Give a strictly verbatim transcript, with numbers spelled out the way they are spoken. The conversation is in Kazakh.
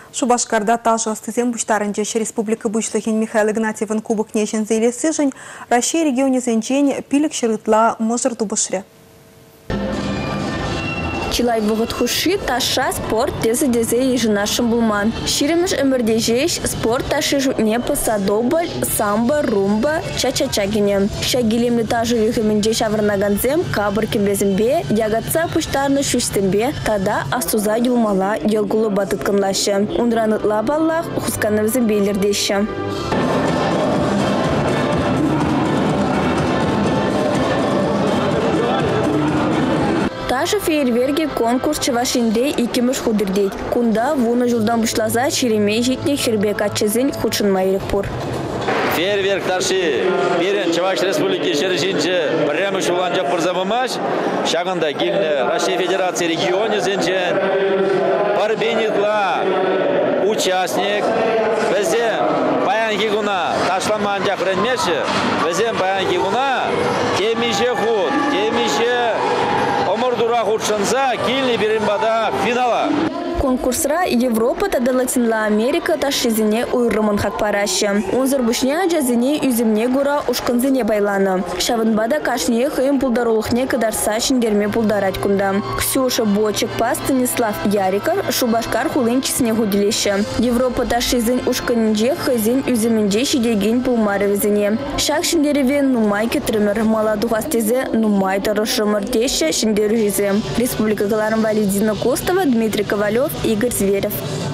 Шубашкарда тажы астызем буштарынче Республика бушлыхин Михаил Игнатьевын кубок нечен зейлесі жын Россия регионе зенчен пилік шырытла мұзыр дубышры. Чилай вогот хуши таша спорт дезе дезе ежинашым булман. Ширемеш эмердежеш спорт таши жутне пасадобль, самбо, румба, ча-ча-ча гене. Шагилемли тажы юхеменже шавырнаганзем кабыр кембезімбе, ягатса пуштарны шуштембе, тада астуза юлмала елгулы батытканлашы. Ундранытла баллах хусканымзым бейлердеші. Таша фейерверги конкурс чавашинде икимыш худырдейт. Кунда вуны жылдан бушлаза чиремей житник хербек атчезин худшын майрик пур. Фейерверк таши берен Чаваш Республики шережинче прямо шуланча пырзамымаш. Шагында гильне Россия Федерации регионе зенчен парбенитла участник. Везем паян гигуна ташламан жакренмеши. Везем паян гигуна темише худ, темише Омурдура худшанса кильни беримбада финала. Конкурсра Европа тада Латинла Америка ташизине уйрымын хакпараща. Унзыр бушне жазине юзимне гура ушканзине байланы. Шавынбада кашне хыйым пулдарулыхне кадарса шиндерме пулдарать кунда. Ксюша Бочек па Станислав Яриков Шубашкар хулынчисне гуделеща. Европа ташизин ушканинже хызин юзиминже шидегин пулмаревизине. Шак шиндеревен нумайке трымер маладухастезе нумай тарышымыр теща шиндерюзе. Республика Галарым Валентина Костова, Дмитрий Ковалев, Игорь Зверев.